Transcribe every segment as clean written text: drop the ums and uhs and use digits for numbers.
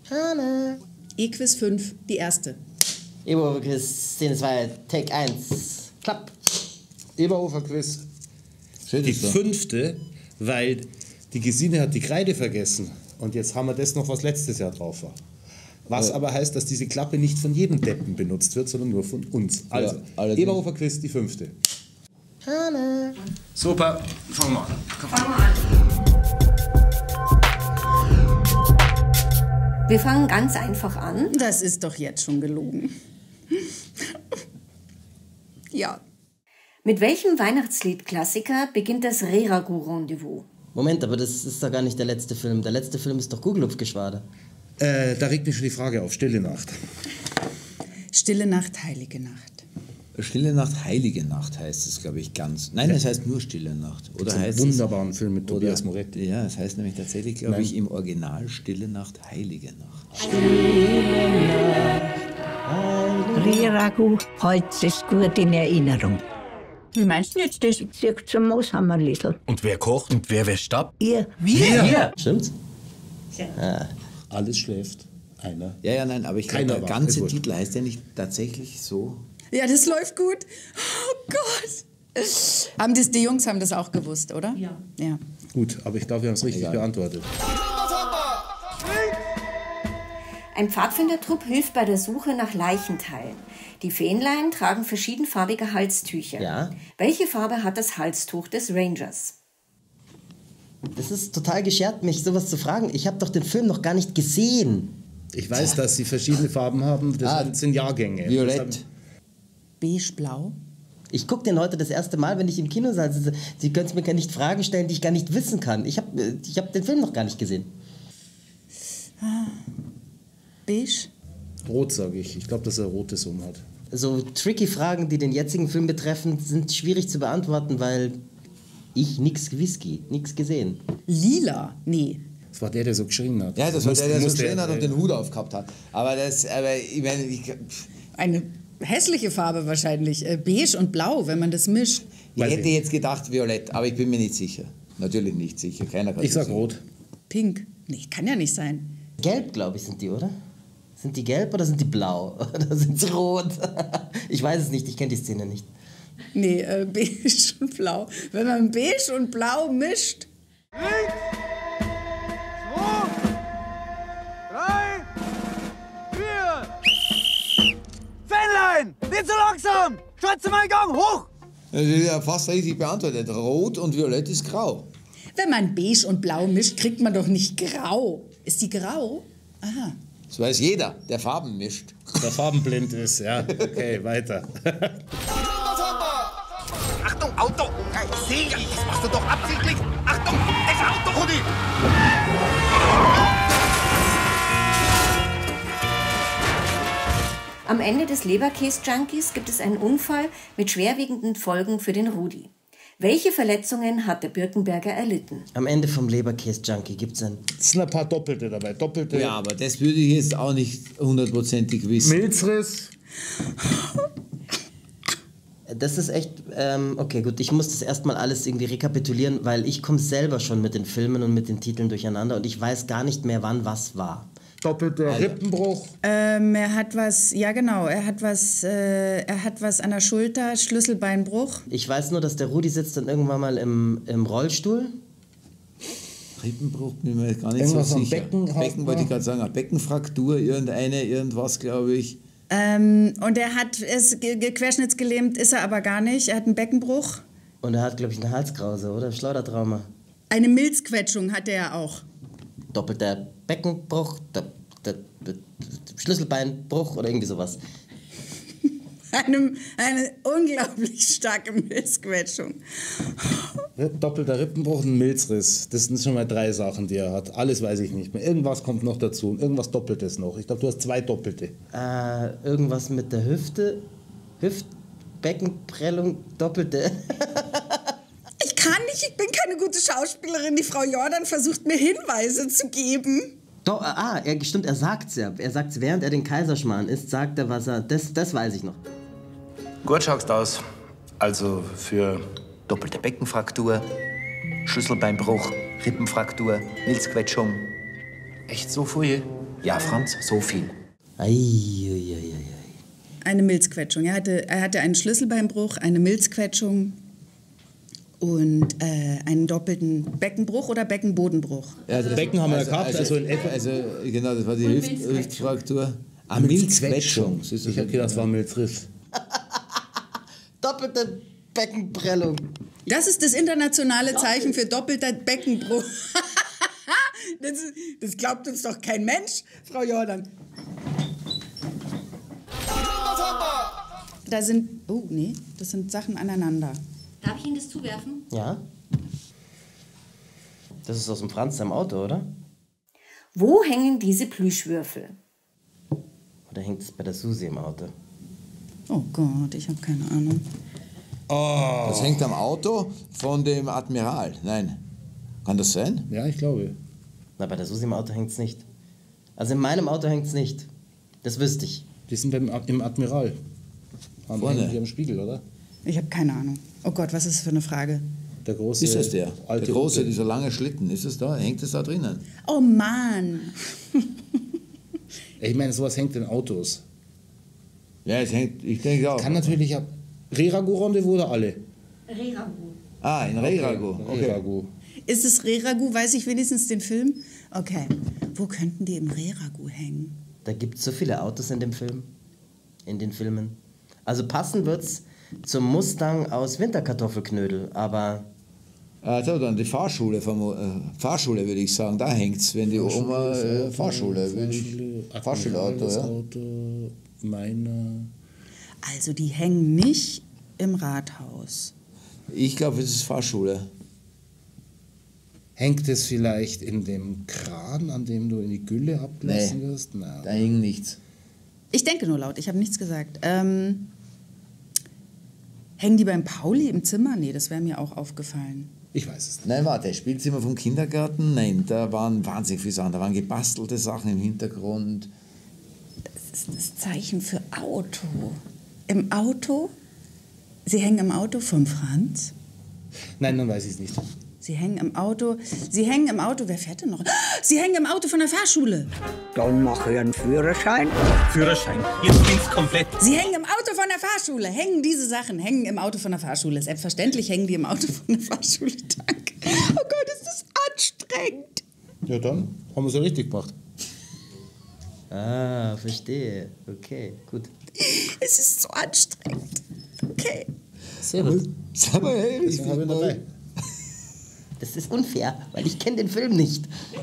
Hanne. E-Quiz 5, die erste. Eberhofer-Quiz, Szene 2, Take 1. Klapp. Eberhofer-Quiz. Die 5., weil die Gesine hat die Kreide vergessen. Und jetzt haben wir das noch, was letztes Jahr drauf war. Was aber heißt, dass diese Klappe nicht von jedem Deppen benutzt wird, sondern nur von uns. Also, Eberhofer-Quiz, die 5. Hanne. Super, fangen wir an. Fangen wir an. Wir fangen ganz einfach an. Das ist doch jetzt schon gelogen. Ja. Mit welchem Weihnachtslied-Klassiker beginnt das Reragu-Rendezvous? Moment, aber das ist doch gar nicht der letzte Film. Der letzte Film ist doch Gugelhupfgeschwader. Da regt mich schon die Frage auf. Stille Nacht. Stille Nacht, Heilige Nacht. Stille Nacht, Heilige Nacht heißt es, glaube ich, ganz. Nein, es heißt nur Stille Nacht. Oder das ist ein wunderbaren Film mit Tobias Moretti. Ja, es heißt nämlich tatsächlich, glaube ich, im Original Stille Nacht, Heilige Nacht. Reragu, heute ist gut in Erinnerung. Wie meinst du jetzt das? Sieg zum Mooshammerlisl. Und wer kocht und wer wäscht ab? Ihr. Wir? Stimmt's? Ja. Alles schläft. Einer. Ja, nein, aber ich glaube, der ganze Titel heißt ja nicht tatsächlich so. Ja, das läuft gut. Oh Gott. Die Jungs haben das auch gewusst, oder? Ja. Gut, aber ich glaube, wir haben es richtig beantwortet. Ein Pfadfindertrupp hilft bei der Suche nach Leichenteilen. Die Fähnlein tragen verschiedenfarbige Halstücher. Ja. Welche Farbe hat das Halstuch des Rangers? Das ist total geschert, mich sowas zu fragen. Ich habe doch den Film noch gar nicht gesehen. Ich weiß, dass sie verschiedene Farben haben. Das sind Jahrgänge. Violett. Beige-blau. Ich gucke den heute das erste Mal, wenn ich im Kinosaal sitze. Sie können mir gar nicht Fragen stellen, die ich gar nicht wissen kann. Ich hab den Film noch gar nicht gesehen. Beige? Rot, sage ich. Ich glaube, dass er rotes hat. So tricky Fragen, die den jetzigen Film betreffen, sind schwierig zu beantworten, weil ich nix gesehen. Lila? Nee. Das war der so geschrien hat. Ja, das war der so geschrien hat und den Hut aufgehabt hat. Aber ich meine... Eine hässliche Farbe wahrscheinlich. Beige und blau, wenn man das mischt. Ich hätte jetzt gedacht Violett, aber ich bin mir nicht sicher. Natürlich nicht sicher. Keiner kann Ich sag rot. Pink? Nee, kann ja nicht sein. Gelb, glaube ich, sind die, oder? Sind die gelb oder sind die blau? Oder sind sie rot? Ich weiß es nicht, ich kenne die Szene nicht. Nee, beige und blau. Wenn man beige und blau mischt. 1, 2, 3, 4. Fähnlein, nicht so langsam! Schatze mal in Gang, hoch! Das ist ja fast richtig beantwortet. Rot und Violett ist grau. Wenn man beige und blau mischt, kriegt man doch nicht grau. Ist die grau? Aha. Das weiß jeder, der Farben mischt. Der farbenblind ist, ja. Okay, weiter. Achtung, Auto! Ja, ich sehe ja, das machst du doch absichtlich! Achtung, das Auto, Rudi! Am Ende des Leberkäse-Junkies gibt es einen Unfall mit schwerwiegenden Folgen für den Rudi. Welche Verletzungen hat der Birkenberger erlitten? Am Ende vom Leberkäse-Junkie gibt es ein... Es sind ein paar Doppelte dabei. Doppelte. Ja, aber das würde ich jetzt auch nicht hundertprozentig wissen. Milzriss. Das ist echt... okay, gut, ich muss das erstmal alles irgendwie rekapitulieren, weil ich komme selber schon mit den Filmen und mit den Titeln durcheinander und ich weiß gar nicht mehr, wann was war. Doppelter Rippenbruch. Er hat was, ja genau, er hat was an der Schulter, Schlüsselbeinbruch. Ich weiß nur, dass der Rudi sitzt dann irgendwann mal im Rollstuhl. Rippenbruch bin mir gar nicht Irgendwas so am sicher. Becken wollte ich gerade sagen, eine Beckenfraktur, irgendwas, glaube ich. Und er hat, querschnittsgelähmt ist er aber gar nicht, er hat einen Beckenbruch. Und er hat, glaube ich, eine Halskrause, oder? Schleudertrauma. Eine Milzquetschung hat er auch. Doppelter Beckenbruch, Schlüsselbeinbruch oder irgendwie sowas. Eine unglaublich starke Milzquetschung. Doppelter Rippenbruch und ein Milzriss. Das sind schon mal 3 Sachen, die er hat. Alles weiß ich nicht mehr. Irgendwas kommt noch dazu und irgendwas Doppeltes noch. Ich glaube, du hast 2 Doppelte. Irgendwas mit der Hüfte. Beckenprellung, Doppelte. Ich bin keine gute Schauspielerin. Die Frau Jordan versucht mir Hinweise zu geben. Doch, stimmt, er sagt's ja. Er sagt's, während er den Kaiserschmarrn isst, sagt er, was er... Das weiß ich noch. Gut schaust aus. Also für doppelte Beckenfraktur, Schlüsselbeinbruch, Rippenfraktur, Milzquetschung. Echt so viel? Ja, Franz, so viel. Eine Milzquetschung. Er hatte einen Schlüsselbeinbruch, eine Milzquetschung und einen doppelten Beckenbruch oder Beckenbodenbruch. Ja, das Becken haben wir gehabt, also in etwa. Also genau, das war die Hüftfraktur. Milzquetschung. Ich habe gedacht, das war Milzriss. Doppelte Beckenprellung. Das ist das internationale Zeichen für doppelter Beckenbruch. Das glaubt uns doch kein Mensch, Frau Jordan. Da sind, das sind Sachen aneinander. Darf ich Ihnen das zuwerfen? Ja. Das ist aus dem Franz seinem Auto, oder? Wo hängen diese Plüschwürfel? Oder hängt es bei der Susi im Auto? Oh Gott, ich habe keine Ahnung. Oh. Das hängt am Auto von dem Admiral. Nein. Kann das sein? Ja, ich glaube. Na, bei der Susi im Auto hängt es nicht. Also in meinem Auto hängt es nicht. Das wüsste ich. Die sind im Admiral. Vorne. Hier am Spiegel, oder? Ich habe keine Ahnung. Oh Gott, was ist das für eine Frage? Der große. Ist das der? Alte Der große, Opel. dieser lange Schlitten. Ist es da? Hängt es da drinnen? Oh Mann. Ich meine, sowas hängt in Autos. Ja, es hängt, ich denke auch. Kann natürlich ab. Reragu-Rendezvous oder alle? Reragu. Ah, in Reragu. Okay. Reragu. Ist es Reragu? Weiß ich wenigstens den Film? Okay. Wo könnten die im Reragu hängen? Da gibt es so viele Autos in dem Film. In den Filmen. Also passen wird's zum Mustang aus Winterkartoffelknödel, aber... Also dann die Fahrschule, Fahrschule würde ich sagen, da hängt's, wenn die Oma Fahrschule, Fahrschulauto, ja. Auto, meiner. Also die hängen nicht im Rathaus. Ich glaube, es ist Fahrschule. Hängt es vielleicht in dem Kran, an dem du in die Gülle abgelassen wirst? Nein. Da hängt nichts. Ich denke nur laut, ich habe nichts gesagt. Hängen die beim Pauli im Zimmer? Nee, das wäre mir auch aufgefallen. Ich weiß es nicht. Nein, warte, Spielzimmer vom Kindergarten? Nein, da waren wahnsinnig viele Sachen. Da waren gebastelte Sachen im Hintergrund. Das ist das Zeichen für Auto. Im Auto? Sie hängen im Auto vom Franz? Nein, dann weiß ich es nicht. Sie hängen im Auto, wer fährt denn noch? Sie hängen im Auto von der Fahrschule. Dann mache ich einen Führerschein. Führerschein. Jetzt bin's komplett. Sie hängen im Auto von der Fahrschule. Hängen diese Sachen, hängen im Auto von der Fahrschule. Selbstverständlich hängen die im Auto von der Fahrschule. Danke. Oh Gott, ist das anstrengend. Ja, dann haben wir es ja richtig gemacht. Ah, verstehe. Okay, gut. Es ist so anstrengend. Okay. Sehr gut. Sag mal, hey, Das haben wir dabei. Das ist unfair, weil ich kenne den Film nicht.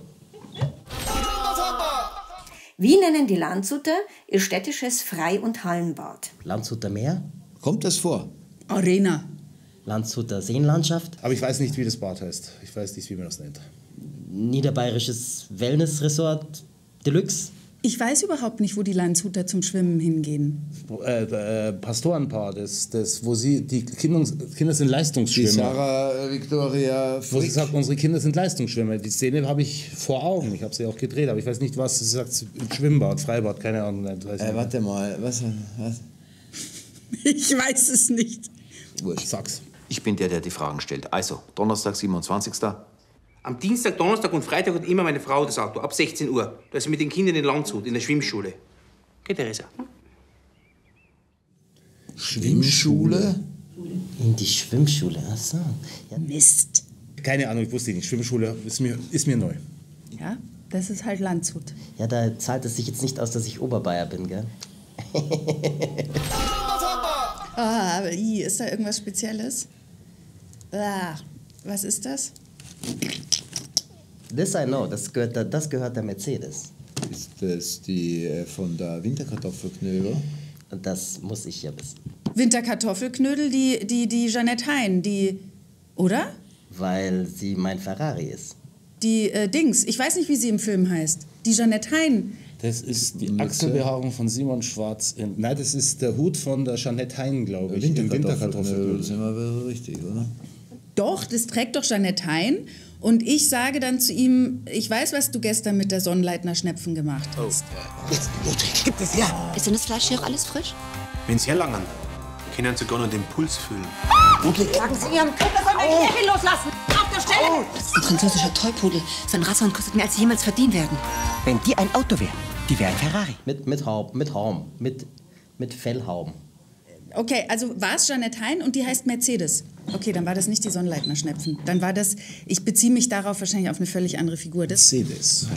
Wie nennen die Landshuter ihr städtisches Frei- und Hallenbad? Landshuter Meer, Kommt das vor? Arena. Landshuter Seenlandschaft, Aber ich weiß nicht, wie das Bad heißt. Ich weiß nicht, wie man das nennt. Niederbayerisches Wellnessresort Deluxe. Ich weiß überhaupt nicht, wo die Landshuter zum Schwimmen hingehen. Pastorenpaar, wo die Kinder sind Die Leistungsschwimmer. Sarah Victoria Wo sie Frick. sagt, unsere Kinder sind Leistungsschwimmer. Die Szene habe ich vor Augen. Ich habe sie auch gedreht, aber ich weiß nicht, was sie sagt. Schwimmbad, Freibad, keine Ahnung. Nein, weiß ich nicht. Warte mal, was? Ich weiß es nicht. Wurscht. Sag's. Ich bin der die Fragen stellt. Also, Donnerstag, 27. Am Dienstag, Donnerstag und Freitag hat immer meine Frau das Auto, ab 16 Uhr. Da ist sie mit den Kindern in Landshut, in der Schwimmschule. Okay, Theresa? Schwimmschule? In die Schwimmschule, ach so. Ja. Mist. Keine Ahnung, ich wusste nicht. Schwimmschule ist mir neu. Ja, das ist halt Landshut. Ja, da zahlt es sich jetzt nicht aus, dass ich Oberbayer bin, gell? Ah, aber ist da irgendwas Spezielles? Ah, was ist das? This I know, das gehört der Mercedes. Ist das die von der Winterkartoffelknödel? Und das muss ich ja wissen. Winterkartoffelknödel, die Jeanette Hein, oder? Weil sie mein Ferrari ist. Die Dings, ich weiß nicht, wie sie im Film heißt. Die Jeanette Hein. Das ist die Achselbehaarung von Simon Schwarz. Nein, das ist der Hut von der Jeanette Hein, glaube ich. Winterkartoffelknödel, sind wir richtig, oder? Doch, das trägt doch Jeanette Hein. Und ich sage dann zu ihm, ich weiß, was du gestern mit der Sonnleitner Schnepfen gemacht hast. Jetzt, Ludwig, gib das her. Ist denn das Fleisch hier auch alles frisch? Wenn Sie herlangen, können Sie sogar noch den Puls fühlen. Ludwig. Sagen Sie Ihrem Kind, er soll mein Käfig loslassen! Auf der Stelle! Das ist ein französischer Tollpudel. Sein Rasshorn kostet mehr, als Sie jemals verdienen werden. Wenn die ein Auto wäre, die wäre ein Ferrari. Mit Fellhauben. Okay, also war es Jeanette Hein und die heißt Mercedes. Okay, dann war das nicht die Sonnleitner-Schnepfen. Dann war das, ich beziehe mich darauf wahrscheinlich auf eine völlig andere Figur. Mercedes.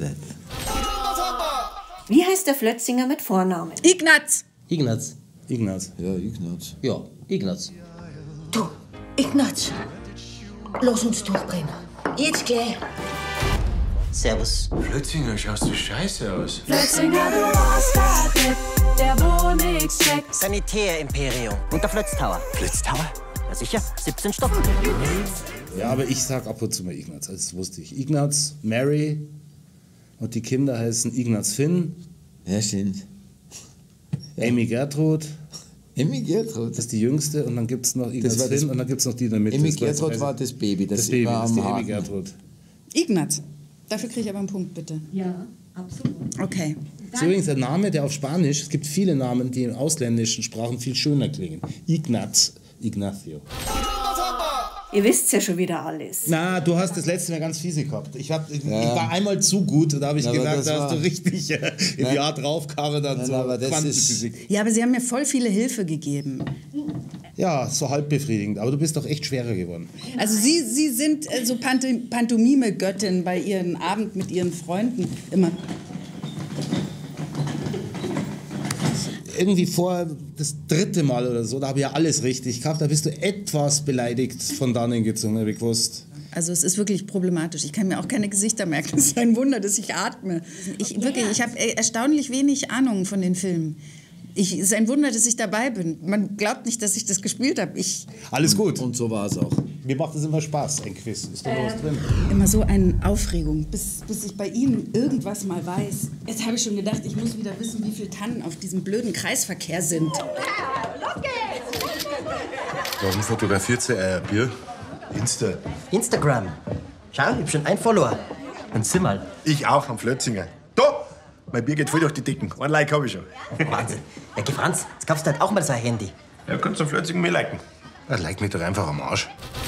Wie heißt der Flötzinger mit Vornamen? Ignaz. Ignaz. Ignaz. Ja, Ignaz. Ja, Ignaz. Du, Ignaz, lass uns durchbrennen. Jetzt gleich. Servus. Flötzinger, schaust du scheiße aus. Flötzinger, du hast der Tipp, der wo nix checkt. Sanitär-Imperium. Und der Flötztower. Flötztower? Ja sicher, 17 Stock. Ja, aber ich sag ab und zu mal Ignaz, das wusste ich. Ignaz, Mary und die Kinder heißen Ignaz Finn. Ja, stimmt. Amy Gertrud. Amy Gertrud? Das ist die jüngste und dann gibt es noch Ignaz Finn und dann gibt es noch die in der Mitte. Amy Gertrud war das Baby, das Baby, immer das ist am die Amy Haken. Gertrud. Ignaz. Dafür kriege ich aber einen Punkt, bitte. Ja, absolut. Okay. Das ist übrigens ein Name, der auf Spanisch, es gibt viele Namen, die in ausländischen Sprachen viel schöner klingen. Ignaz, Ignacio. Ihr wisst ja schon wieder alles. Na, du hast das letzte Mal ganz fiese gehabt. Ich war einmal zu gut und da habe ich gemerkt, da hast du richtig in die Art draufgekarrt dann zur Quantenphysik. Ja, aber Sie haben mir voll viele Hilfe gegeben. Ja, so halb befriedigend. Aber du bist doch echt schwerer geworden. Also Sie sind so Pantomime-Göttin bei Ihren Abend mit Ihren Freunden immer. Irgendwie vor das 3. Mal oder so, da habe ich ja alles richtig gehabt. Da bist du etwas beleidigt von dannen gezogen, habe ich gewusst. Also es ist wirklich problematisch. Ich kann mir auch keine Gesichter merken. Es ist ein Wunder, dass ich atme. Ich habe erstaunlich wenig Ahnung von den Filmen. Es ist ein Wunder, dass ich dabei bin. Man glaubt nicht, dass ich das gespielt habe. Alles gut. Und so war es auch. Mir macht es immer Spaß, ein Quiz. Ist da noch was drin? Immer so eine Aufregung, bis ich bei Ihnen irgendwas mal weiß. Jetzt habe ich schon gedacht, ich muss wieder wissen, wie viele Tannen auf diesem blöden Kreisverkehr sind. Los geht's! Warum fotografiert sie Bier? Instagram. Schau, ich hab schon einen Follower. Ein Zimmerl. Ich auch, am Flötzinger. Da! Mein Bier geht voll durch die Dicken. Ein Like hab ich schon. Wahnsinn. Ja, geh Franz, jetzt kaufst du halt auch mal so ein Handy. Ja, kannst du am Flötzinger mir liken. Ja, like mich doch einfach am Arsch.